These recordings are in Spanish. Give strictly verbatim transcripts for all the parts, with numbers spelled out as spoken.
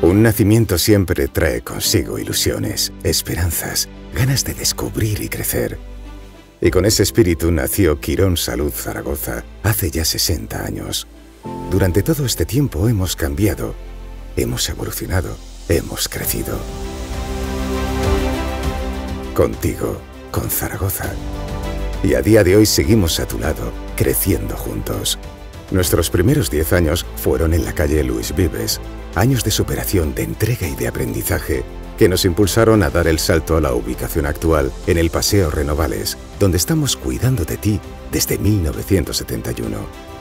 Un nacimiento siempre trae consigo ilusiones, esperanzas, ganas de descubrir y crecer. Y con ese espíritu nació Quirón Salud Zaragoza hace ya sesenta años. Durante todo este tiempo hemos cambiado, hemos evolucionado, hemos crecido. Contigo, con Zaragoza. Y a día de hoy seguimos a tu lado, creciendo juntos. Nuestros primeros diez años fueron en la calle Luis Vives, años de superación, de entrega y de aprendizaje que nos impulsaron a dar el salto a la ubicación actual en el Paseo Renovales, donde estamos cuidando de ti desde mil novecientos setenta y uno.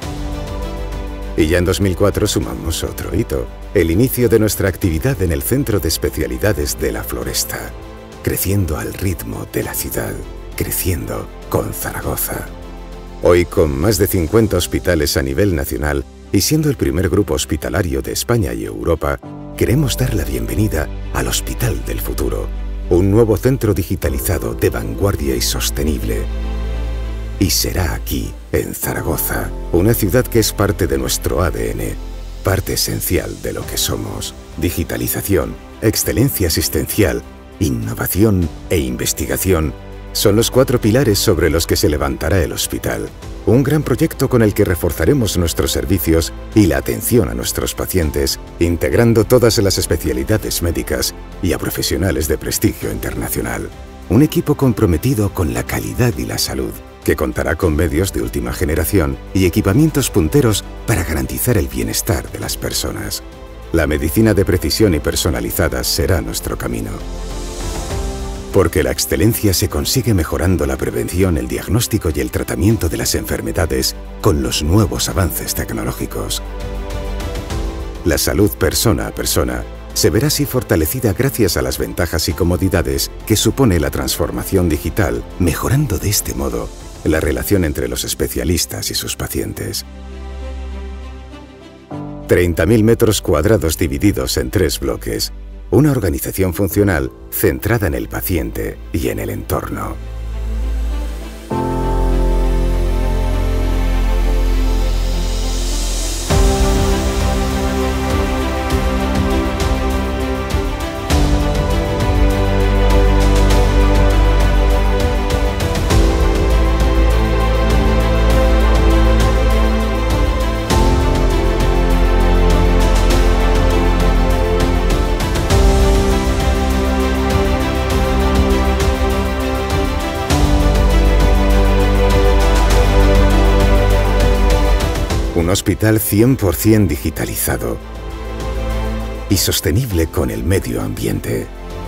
Y ya en dos mil cuatro sumamos otro hito, el inicio de nuestra actividad en el Centro de Especialidades de La Floresta, creciendo al ritmo de la ciudad, creciendo con Zaragoza. Hoy, con más de cincuenta hospitales a nivel nacional y siendo el primer grupo hospitalario de España y Europa, queremos dar la bienvenida al Hospital del Futuro, un nuevo centro digitalizado de vanguardia y sostenible. Y será aquí, en Zaragoza, una ciudad que es parte de nuestro A D N, parte esencial de lo que somos. Digitalización, excelencia asistencial, innovación e investigación son los cuatro pilares sobre los que se levantará el hospital. Un gran proyecto con el que reforzaremos nuestros servicios y la atención a nuestros pacientes, integrando todas las especialidades médicas y a profesionales de prestigio internacional. Un equipo comprometido con la calidad y la salud, que contará con medios de última generación y equipamientos punteros para garantizar el bienestar de las personas. La medicina de precisión y personalizada será nuestro camino. Porque la excelencia se consigue mejorando la prevención, el diagnóstico y el tratamiento de las enfermedades con los nuevos avances tecnológicos. La salud persona a persona se verá así fortalecida gracias a las ventajas y comodidades que supone la transformación digital, mejorando de este modo la relación entre los especialistas y sus pacientes. treinta mil metros cuadrados divididos en tres bloques. Una organización funcional centrada en el paciente y en el entorno. Un hospital cien por cien digitalizado y sostenible con el medio ambiente.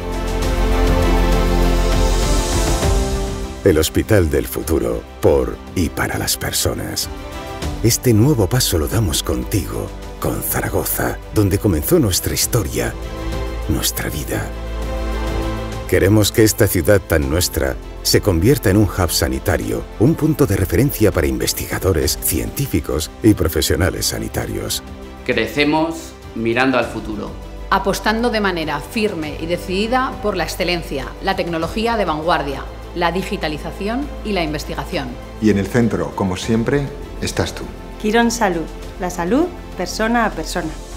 El Hospital del Futuro, por y para las personas. Este nuevo paso lo damos contigo, con Zaragoza, donde comenzó nuestra historia, nuestra vida. Queremos que esta ciudad tan nuestra se convierta en un hub sanitario, un punto de referencia para investigadores, científicos y profesionales sanitarios. Crecemos mirando al futuro. Apostando de manera firme y decidida por la excelencia, la tecnología de vanguardia, la digitalización y la investigación. Y en el centro, como siempre, estás tú. Quirón Salud, la salud persona a persona.